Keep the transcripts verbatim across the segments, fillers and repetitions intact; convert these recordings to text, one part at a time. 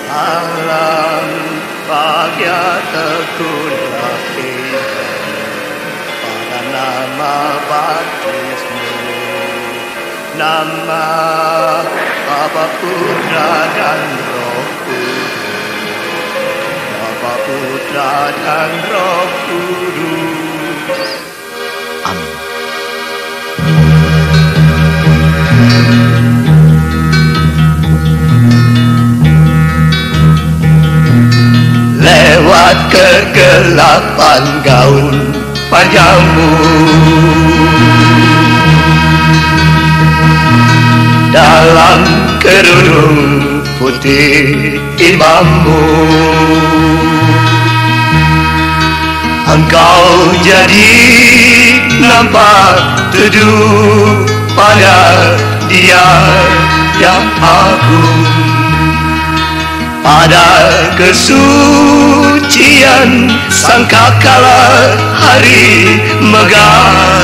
Alam bahagia teguhlah pada nama baptismu, nama Bapa Putra dan Roh Kudus, Bapa Putra dan Roh Kudus. Amin. Lewat kegelapan gaun panjangmu, dalam kerudung putih imammu, engkau jadi nampak teduh pada Dia yang agung. Pada kesucian sangkakala hari megah,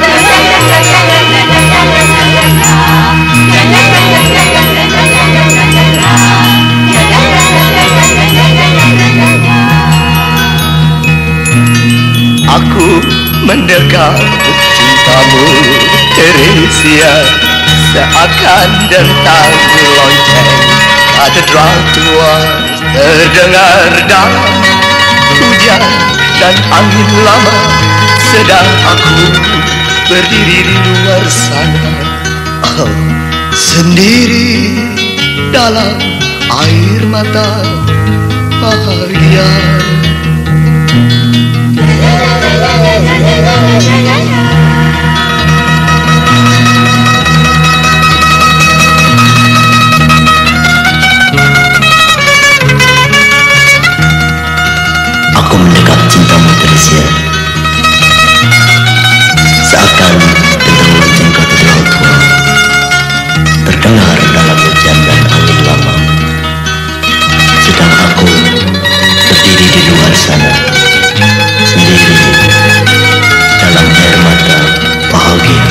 aku mendekat cintamu Teresia, seakan dentang lonceng katedral tua, terdengar dalam hujan dan angin lama, sedang aku berdiri di luar sana, oh, sendiri dalam air mata bahagia. Aku mendekat cintamu Teresia, seakan tentang lonceng katedral tua, terdengar dalam hujan dan angin lama, sedang aku berdiri di luar sana, sendiri dalam air mata bahagia.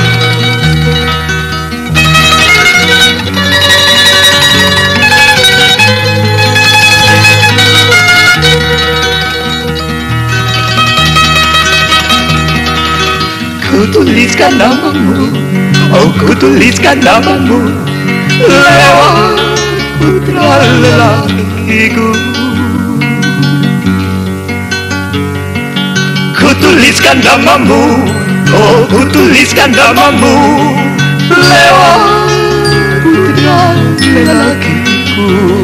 Ku tuliskan namamu, oh ku tuliskan namamu lewat putra lelakiku. Ku tuliskan namamu, oh ku tuliskan namamu lewat putra lelakiku.